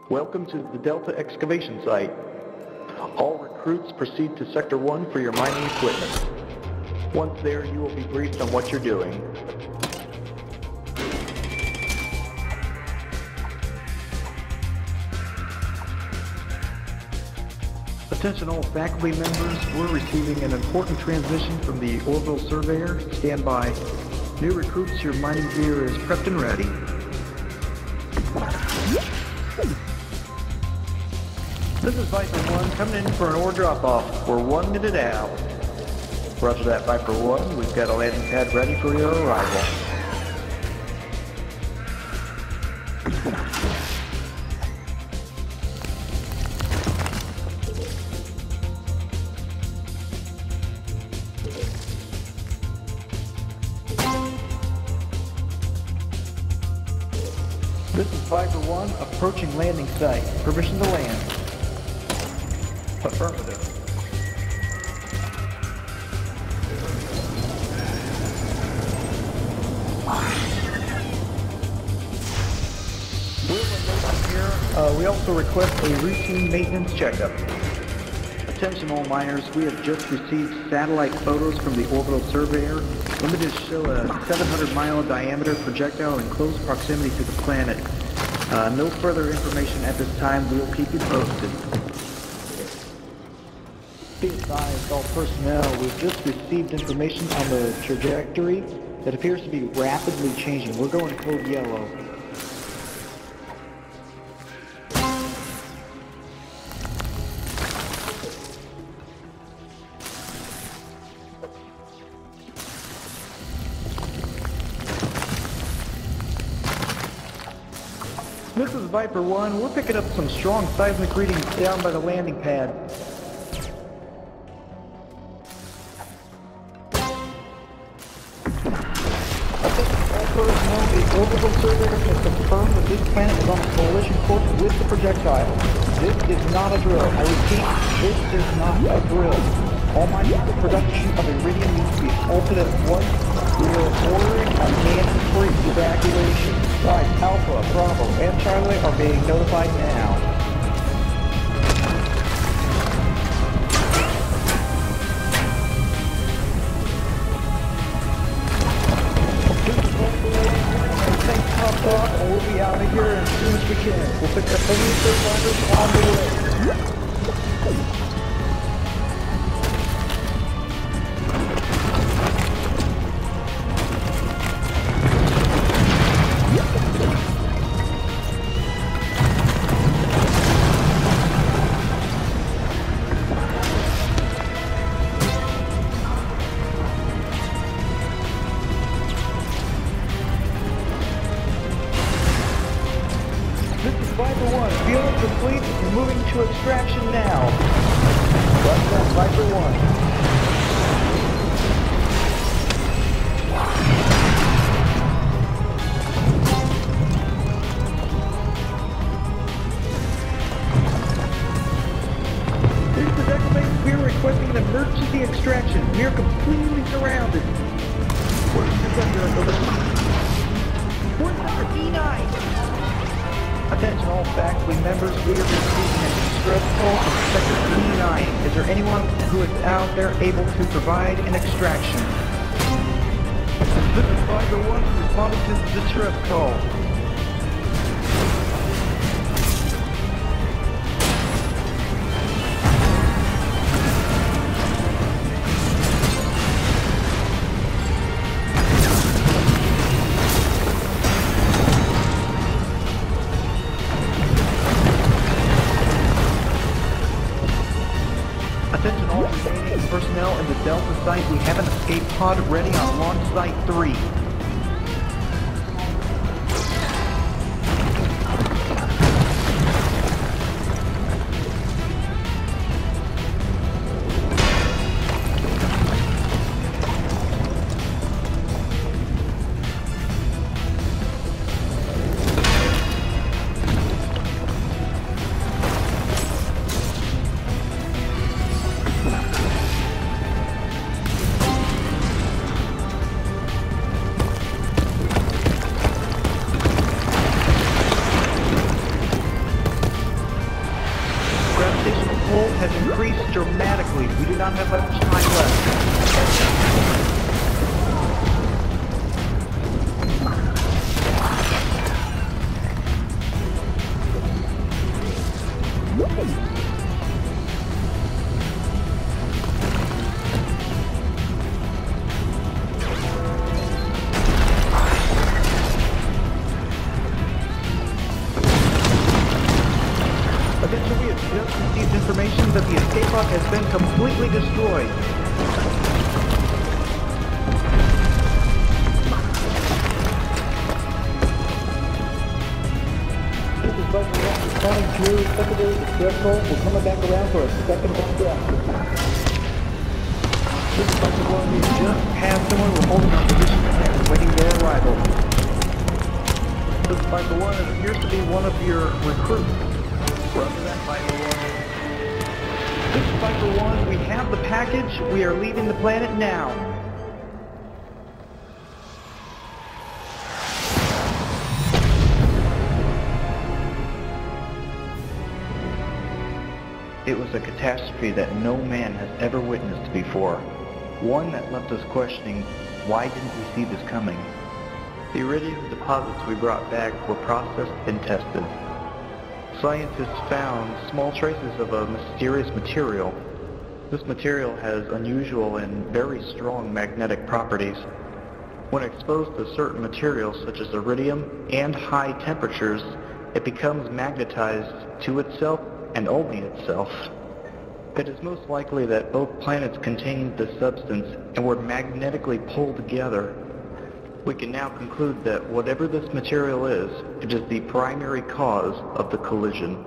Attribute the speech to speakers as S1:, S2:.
S1: Welcome to the Delta excavation site. All recruits proceed to Sector 1 for your mining equipment. Once there, you will be briefed on what you're doing. Attention all faculty members, we're receiving an important transmission from the orbital surveyor. Stand by. New recruits, your mining gear is prepped and ready. This is Viper 1 coming in for an ore drop-off. We're 1 minute out. Roger that, Viper 1. We've got a landing pad ready for your arrival. This is Viper 1, approaching landing site. Permission to land. Affirmative. We also request a routine maintenance checkup. Attention all miners, we have just received satellite photos from the orbital surveyor. Images show a 700-mile diameter projectile in close proximity to the planet. No further information at this time. We'll keep you posted. Be advised, all personnel, we've just received information on the trajectory that appears to be rapidly changing. We're going code yellow. This is Viper 1. We're picking up some strong seismic readings down by the landing pad. All personnel, the orbital surveyor has confirmed that this planet is on a collision course with the projectile. This is not a drill. I repeat, this is not a drill. All miners, the production of iridium needs to be halted at once. We are ordering a man-free evacuation. Flights Alpha, Bravo, and Charlie are being notified now. Thanks, Top Dog, and we'll be out of here as soon as we can. We'll pick up any survivors on the way. This is Viper 1. Fuel complete. We're moving to extraction now. That's that, Viper 1. This is Decimate. We are requesting an emergency extraction. We are completely surrounded. Where's Where's number D9? Attention all faculty members, we are receiving a distress call from Sector D9. Is there anyone who is out there able to provide an extraction? This is Viper 1 responding to the distress call. Attention all remaining personnel in the Delta site. We have an escape pod ready on launch site 3. dramatically. We do not have much time left. Eventually, we have just received information that the escape pod has been completely destroyed. This is Buzz React responding to secondary distress call. We're coming back around for a second distress. This is Buzz React. We just have someone. We're holding our position and waiting their arrival. This is Buzz React. It appears to be one of your recruits. Roger that, Viper 1. This is Viper 1. We have the package. We are leaving the planet now. It was a catastrophe that no man has ever witnessed before. One that left us questioning, why didn't we see this coming? The iridium deposits we brought back were processed and tested. Scientists found small traces of a mysterious material. This material has unusual and very strong magnetic properties. When exposed to certain materials such as iridium and high temperatures, it becomes magnetized to itself and only itself. It is most likely that both planets contained this substance and were magnetically pulled together. We can now conclude that whatever this material is, it is the primary cause of the collision.